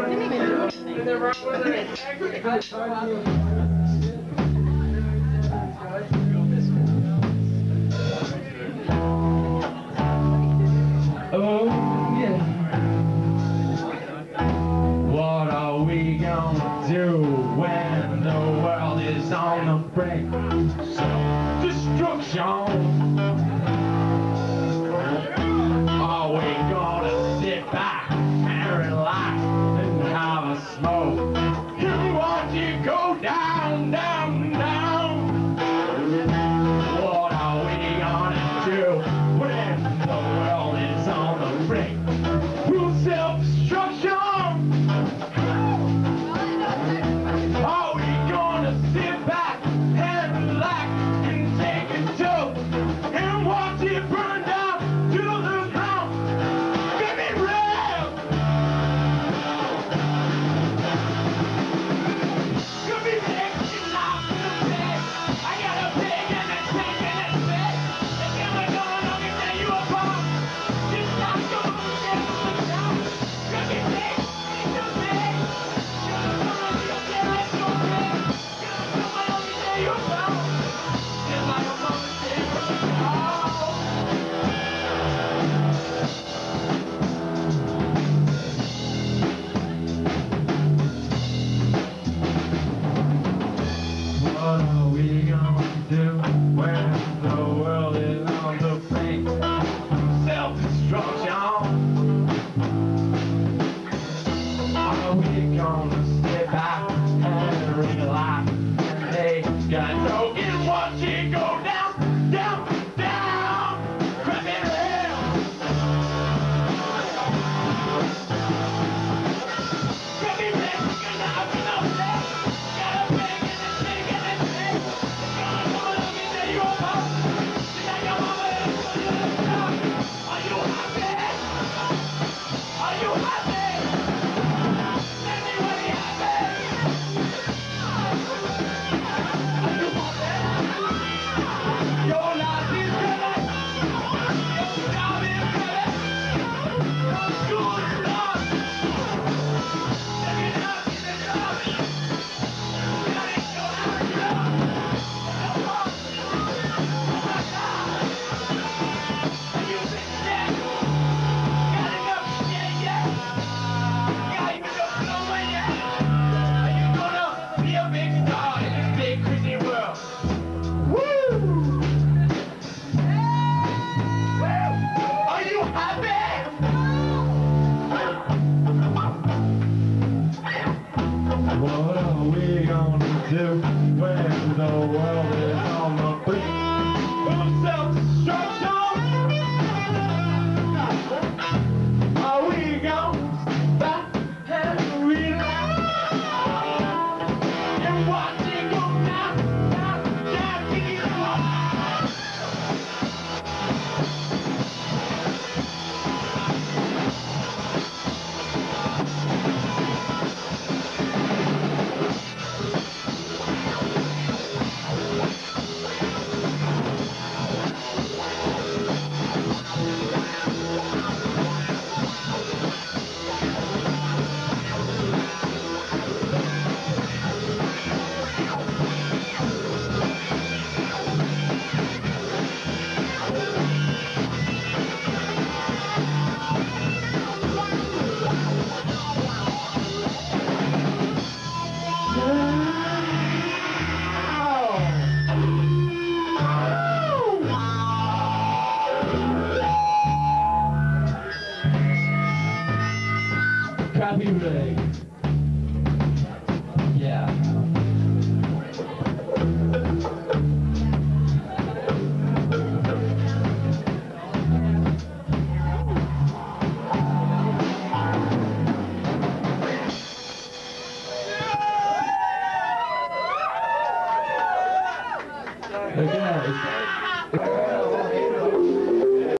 Oh, yeah. What are we gonna do when the world is on the brink of self-destruction? Are we gonna sit back and relax and have a smoke and watch it go down, down, down? What are we gonna do when the world is on the brink of self-destruction? Are we gonna sit back and relax and take a joke and watch it burn down to the ground? Give me real! Could be making out in the bed. I got a pig and a pig and a bed. The camera going on me tell you apart. Just not going to get the sound. Could be making the bed. You're gonna be okay, let's go bed. You're gonna me tell you apart. Just like a moment there. What are we gonna do when the world is on the brink of self-destruction? Are we gonna sit back and relax and take a joke and watch it go down, down, down? Grab it real! Grab it real, you're not gonna play. Got a pig and a pig and a pig. It's gonna come along and tell you about. Just like your mama is gonna do the job. Are you happy? Are you happy? Anybody happy? Are you happy? Your life is good. Your job is good. Your school is done. Living up in the dark. Gotta go out and love. Are you been dead? Got enough shit yet? Got you enough flowing yet? Are you gonna be a big star in this big crazy world? Woo! Are you happy? What are we gonna do when the world is on the brink of self-destruction? Are we gonna sit back and relax and watch it go down, down, down to the ground? Copyright.